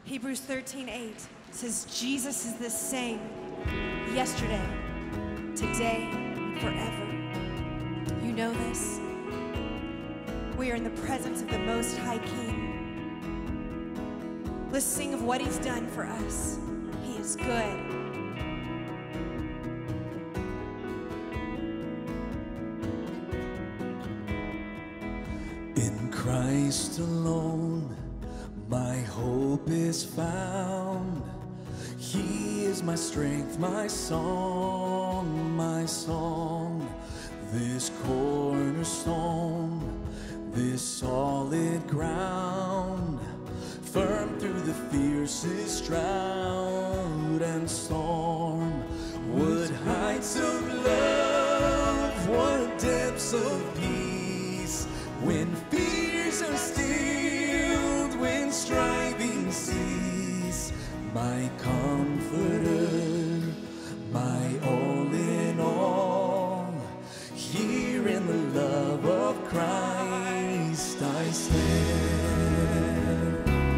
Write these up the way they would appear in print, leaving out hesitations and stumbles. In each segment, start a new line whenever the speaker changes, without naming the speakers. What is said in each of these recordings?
Hebrews 13:8 says, Jesus is the same yesterday, today, and forever. You know this. We are in the presence of the Most High King. Let's sing of what He's done for us. He is good.
In Christ alone, my hope is found. He is my strength, my song, my song. This cornerstone, this solid ground, firm through the fiercest drought and storm. What heights of love, what depths of peace, when fears are stilled, when striving cease. My comforter, my all in all, here in the love of Christ I stand.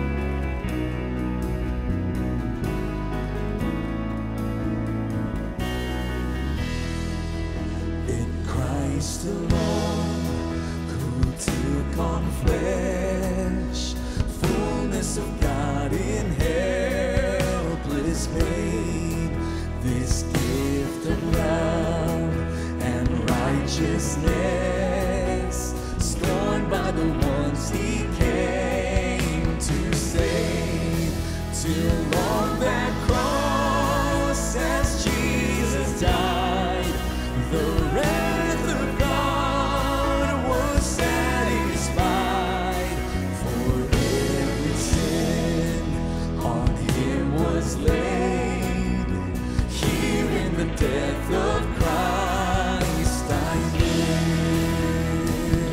In Christ alone, who took on flesh, fullness of God in helpless babe, this gift of love and righteousness, scorned by the ones He came to save. Till on that cross, as Jesus died, the wrath of God was satisfied. For every sin on Him was laid. Here in the death of Christ I live.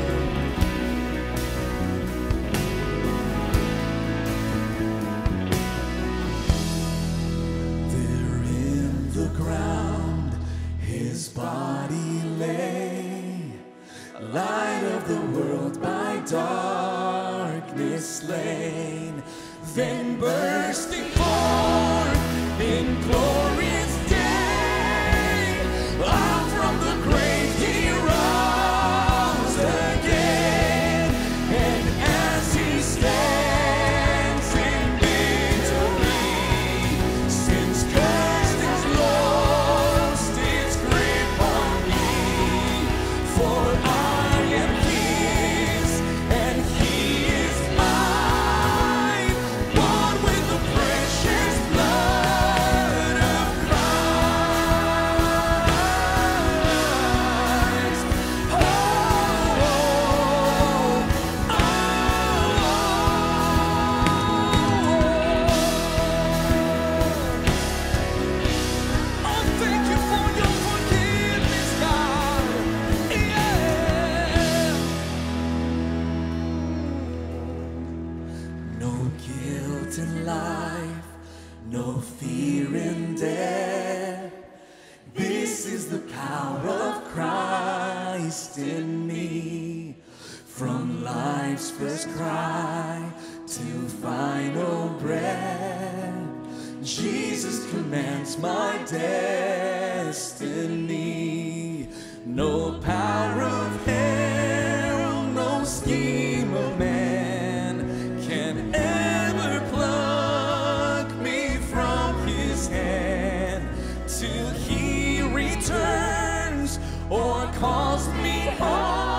There in the ground His body lay, light of the world by darkness slain, then bursting forth in glorious day, up from the grave He rose again, and as He stands in victory, sin's curse has lost its grip on me, for I am His and He is mine, bought with the precious blood of Christ. Oh, thank you for your forgiveness, God. Yeah. No guilt in life, no fear in death. This is the power of Christ in me. From life's first cry to final breath, Jesus commands my destiny. No power of hell, no scheme of man can ever pluck me from His hand, till He returns or calls me home.